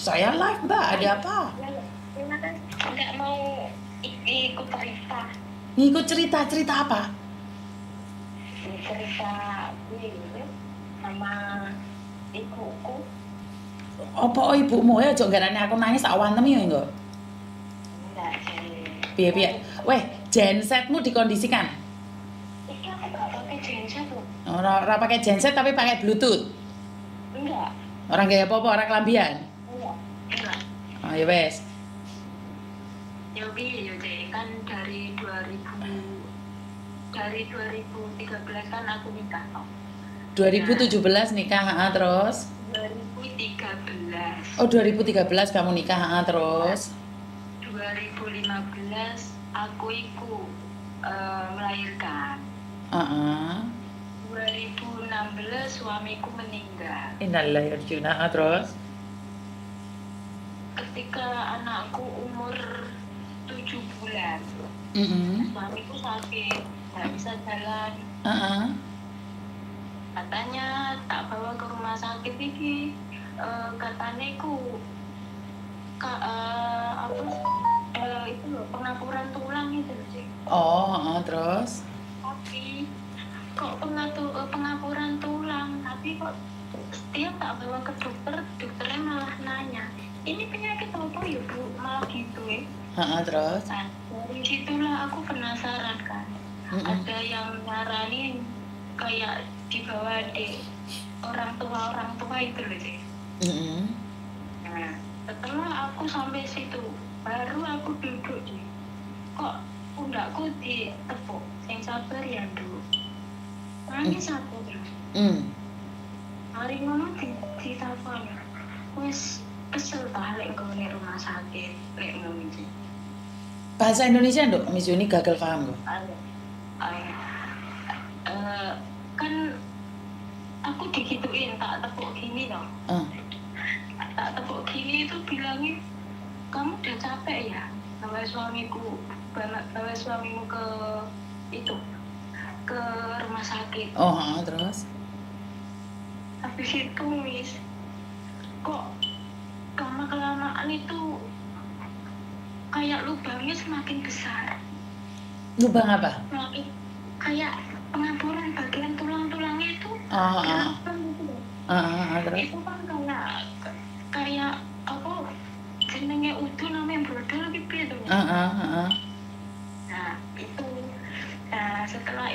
Saya live Mbak, ada apa? Nggak mau ikut cerita. Ngikut cerita apa? Cerita ini sama ibuku. Apa ibumu ya? Jok garane aku nangis tak wantem ya enggak? Enggak sih. Piye? Weh, gensetmu dikondisikan. Iki aku nggak pakai genset loh. Ora pakai genset tapi pakai bluetooth. Enggak. Orang gaya apa? Orang kelambian. Enggak. Oh ya wes. Ya kan dari 2013 kan aku nikah toh. 2017 nikah, terus? 2013. Oh 2013 kamu nikah, terus? 2015 aku melahirkan. 2016 suamiku meninggal. Innalillahi wa inna ilaihi raji'un. Terus? Ketika anakku umur 7 bulan, suamiku sakit, nggak bisa jalan. Katanya tak bawa ke rumah sakit ini, katanya itu loh, pengapuran tulang itu sih. Terus? Tapi kok pengapuran tulang, tapi kok setiap tak bawa ke dokter, dokternya malah nanya, ini penyakit apa ya Bu? Malah gitu ya. Terus? Nah, dari situlah aku penasaran kan. Ada yang nyaranin kayak dibawa deh orang tua itu loh deh. Nah, setelah aku sampai situ, baru aku duduk deh. Kok pundakku ditepuk, yang sabar ya dulu. Nangis aku terus. Hari ngono ditapanya, wes kesel balik ke rumah sakit, lek ngono iki. Bahasa Indonesia nduk, Miss Yuni gagal paham kok. Kan aku digituin, tak tepuk gini dong. Tak tepuk gini itu bilangnya, kamu udah capek ya bawa suamimu ke rumah sakit. Terus? Habis itu Miss, kok kelamaan itu kayak lubangnya semakin besar. Lubang apa? Kayak pengapuran bagian tulang-tulangnya itu. Terus? Itu kan kayak apa? Jenenge udu namanya brodol gitu ya. Nah itu. Nah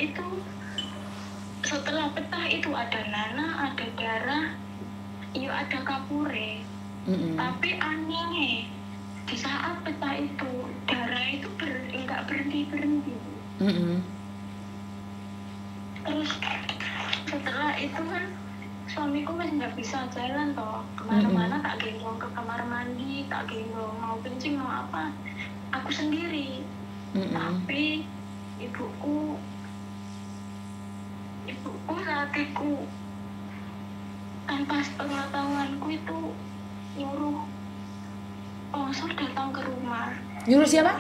setelah petah itu ada nanah, ada darah, iya ada kapure. Tapi anehnya di saat petah itu darah itu nggak berhenti. Terus setelah itu kan suamiku masih nggak bisa jalan toh, kemana-mana tak gendong ke kamar mandi, tak gendong mau kencing mau apa, aku sendiri. Tapi ibuku saat itu tanpa sepengetahuanku itu nyuruh sponsor datang ke rumah. Nyuruh siapa?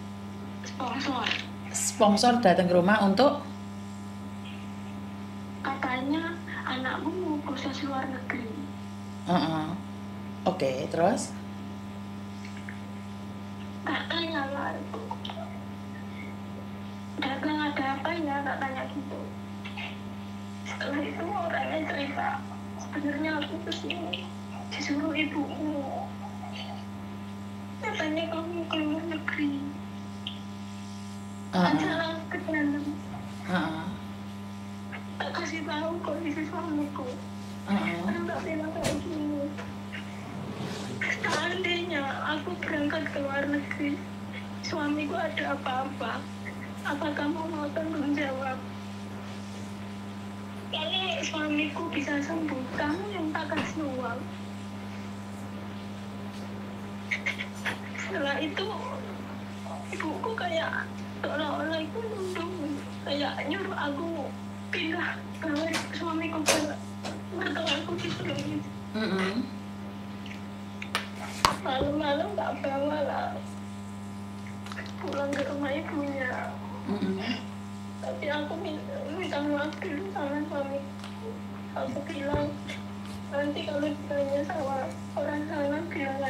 Sponsor datang ke rumah untuk? Katanya anakmu mau proses luar negeri. Oke, terus? Katanya lah itu. Dagang ada apa ya, katanya gitu. Setelah itu orangnya cerita, sebenarnya aku kesini disuruh ibumu. Katanya kamu ke luar negeri. Ajalah ke dalam. Tak kasih tahu kondisi suamiku. Tak bilang kayak gini. Seandainya aku berangkat ke luar negeri, suamiku ada apa-apa, apa kamu mau tanggung jawab? Kalau suamiku bisa sembuh, kamu yang tak kasih uang. Setelah itu ibuku kayak seolah-olah itu nundung, kayak nyuruh aku pindah bawa suamiku ke mertuaku gitu loh. Malam-malam tak bawa lah pulang ke rumah ibunya. Tapi aku minta maaf dulu sama suamiku. Aku bilang nanti kalau ditanya sama orang sana bilang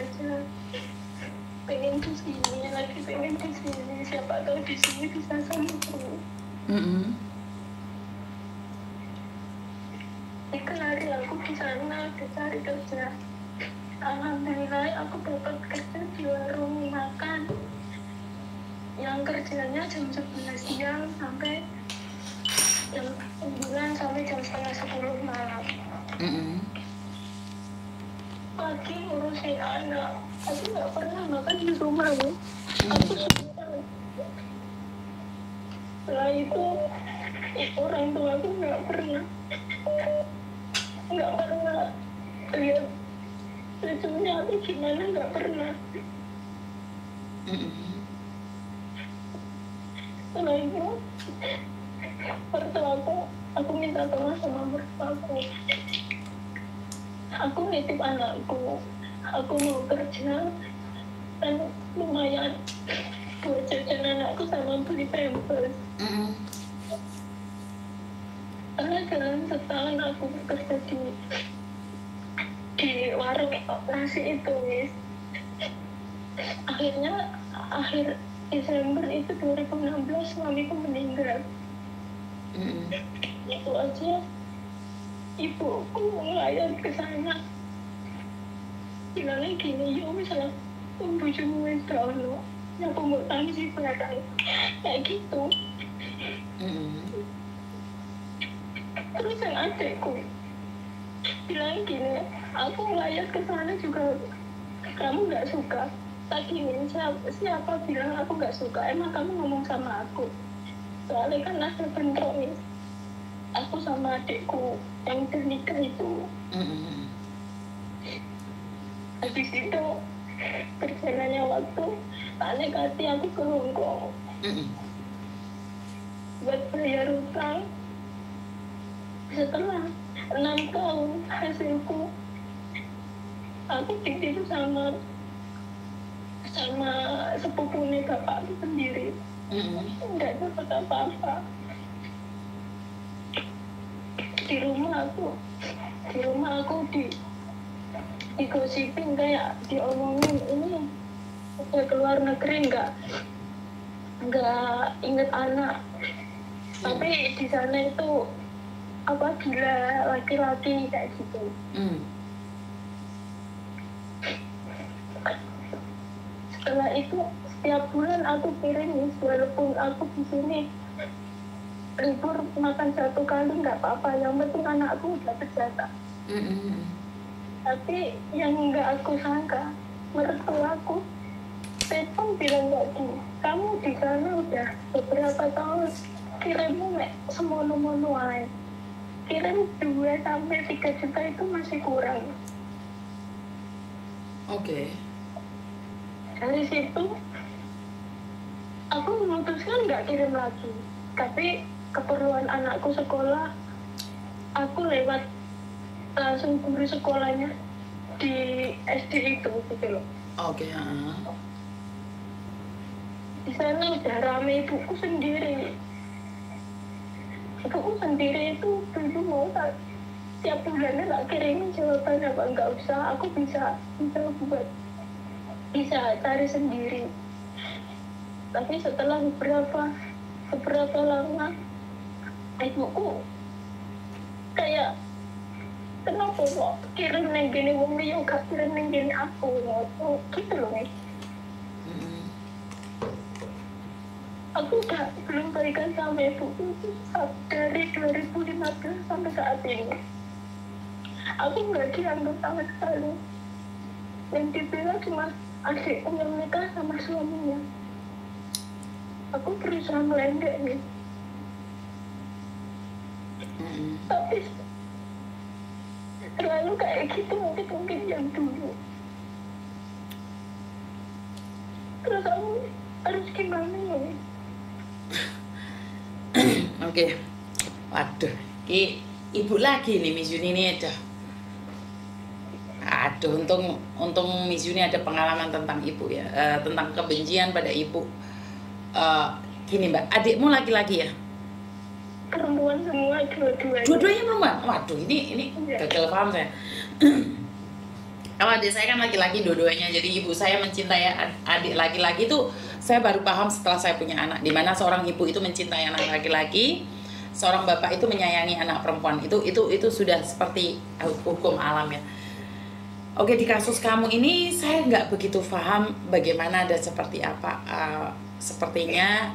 nggak tahu di sini bisa sembuh. Itu hari aku di sana cari kerja. Alhamdulillah aku dapat kerja di warung makan yang kerjanya jam 11 siang sampai jam 9 sampai jam setengah 10 malam. Pagi ngurusin anak, aku nggak pernah makan di rumah loh. Aku suka. Setelah itu orang tua aku nggak pernah lihat cucunya atau gimana, nggak pernah. Setelah itu mertuaku, aku minta tolong sama mertuaku, aku nitip anakku, aku mau kerja dan lumayan buat jajan anakku sama beli pampers. Karena dalam setahun aku kerja di warung nasi itu, Miss. Akhirnya akhir Desember itu 2016 suamiku meninggal. Itu aja ibuku melayat ke sana, bilangnya gini, yo misalnya bujumu wis ono aku mau tangsi barang kayak gitu. Terus yang adekku bilang gini, aku melayat ke sana juga kamu nggak suka. Tadi siapa bilang aku nggak suka? Emang kamu ngomong sama aku? Soalnya kan ada bentrok nih, aku sama adekku yang udah nikah itu. Habis itu perjalanannya waktu tak hati aku ke Hongkong buat bayar utang. Setelah 6 tahun hasilku, aku ditipu sama sepupunya bapakku sendiri. Nggak dapat apa-apa. Di rumah aku digosipin, kayak diomongin ini udah keluar negeri, nggak inget anak. Tapi di sana itu apa gila laki-laki kayak gitu. Setelah itu setiap bulan aku kirim, walaupun aku di sini libur makan 1 kali nggak apa-apa, yang penting anakku udah berjata. Tapi yang nggak aku sangka, mertuaku telepon bilang lagi, kamu di sana udah beberapa tahun kirimmu semono-mono aja, kirim 2-3 juta itu masih kurang. Oke. Dari situ aku memutuskan nggak kirim lagi, tapi keperluan anakku sekolah, aku lewat langsung guru sekolahnya di SD itu gitu loh. Oke. Di sana udah rame ibuku sendiri. Ibuku sendiri itu dulu mau tiap bulannya tak kirimin jawaban apa nggak usah, aku bisa cari sendiri. Tapi setelah beberapa lama, ibuku kayak kenapa kok kirim neng gini wong liya gak kirim neng gini aku gitu loh nih. Aku belum baikan sama ibuku dari 2015 sampai saat ini. Aku nggak dianggap sama sekali. Yang dibilang cuma adikku yang nikah sama suaminya. Aku berusaha melendek nih. Tapi terlalu kayak gitu mungkin yang dulu. Terus aku harus gimana ya? Oke. Waduh, ibu lagi nih Miss Yuni ini aja. Aduh, untung Miss Yuni ada pengalaman tentang ibu ya, tentang kebencian pada ibu. Gini Mbak, adikmu laki-laki ya? Perempuan semua, dua-duanya. Dua-duanya perempuan? Waduh, ini gagal paham saya. Kalau adik saya kan laki-laki dua-duanya, jadi ibu saya mencintai adik laki-laki itu saya baru paham setelah saya punya anak. Dimana seorang ibu itu mencintai anak laki-laki, seorang bapak itu menyayangi anak perempuan. Itu sudah seperti hukum alam ya. Oke, di kasus kamu ini saya nggak begitu paham bagaimana dan seperti apa. Sepertinya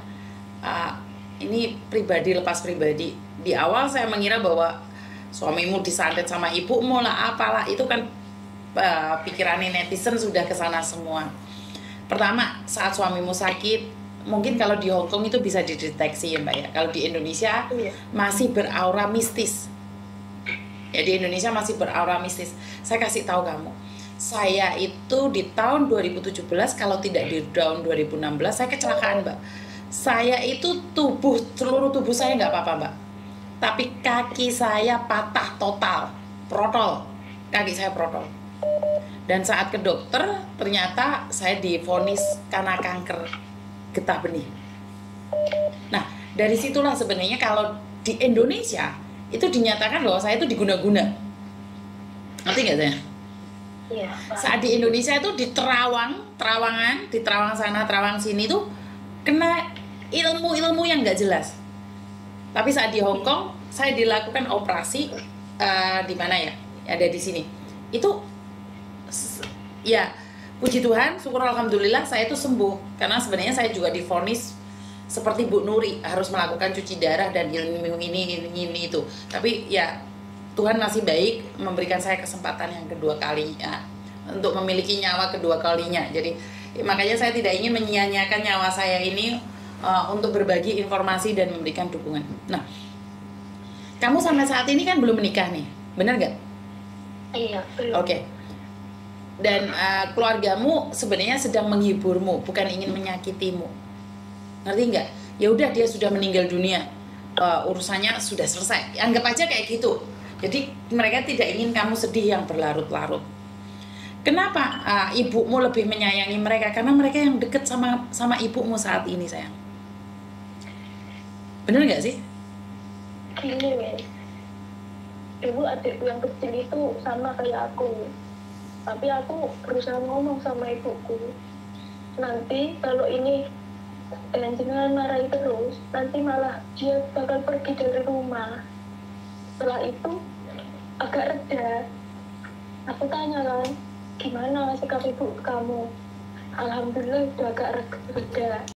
ini pribadi lepas pribadi. Di awal saya mengira bahwa suamimu disantet sama ibumu lah, apalah, itu kan pikirannya netizen sudah kesana semua. Pertama, saat suamimu sakit, mungkin kalau di Hong Kong itu bisa dideteksi ya Mbak ya. Kalau di Indonesia masih beraura mistis. Ya, di Indonesia masih beraura mistis. Saya kasih tahu kamu, saya itu di tahun 2017, kalau tidak di tahun 2016, saya kecelakaan Mbak. Saya itu seluruh tubuh saya nggak apa-apa Mbak, tapi kaki saya patah total, protol, kaki saya protol. Dan saat ke dokter, ternyata saya divonis karena kanker getah benih. Nah, dari situlah sebenarnya kalau di Indonesia itu dinyatakan bahwa saya itu diguna-guna. Ngerti nggak saya? Iya. Saat di Indonesia itu di Terawangan, di Terawang sana, Terawang sini tuh kena ilmu-ilmu yang nggak jelas. Tapi saat di Hong Kong, saya dilakukan operasi di mana ya? Ada di sini. Itu ya, puji Tuhan, syukur alhamdulillah saya itu sembuh. Karena sebenarnya saya juga divonis seperti Bu Nuri, harus melakukan cuci darah dan ilmu ini itu. Tapi ya Tuhan masih baik memberikan saya kesempatan yang kedua kalinya untuk memiliki nyawa kedua kalinya. Jadi makanya saya tidak ingin menyia-nyiakan nyawa saya ini untuk berbagi informasi dan memberikan dukungan. Nah, kamu sampai saat ini kan belum menikah nih, benar nggak? Iya, belum. Oke. Dan keluargamu sebenarnya sedang menghiburmu, bukan ingin menyakitimu. Ngerti nggak? Ya udah, dia sudah meninggal dunia, urusannya sudah selesai. Anggap aja kayak gitu. Jadi mereka tidak ingin kamu sedih yang berlarut-larut. Kenapa ibumu lebih menyayangi mereka? Karena mereka yang deket sama ibumu saat ini, sayang. Bener nggak sih? Gini, Wes. Dulu adikku yang kecil itu sama kayak aku. Tapi aku berusaha ngomong sama ibuku, nanti kalau ini jenengan marahi terus, nanti malah dia bakal pergi dari rumah. Setelah itu agak reda. Aku tanya kan, gimana sikap ibu kamu? Alhamdulillah udah agak reda.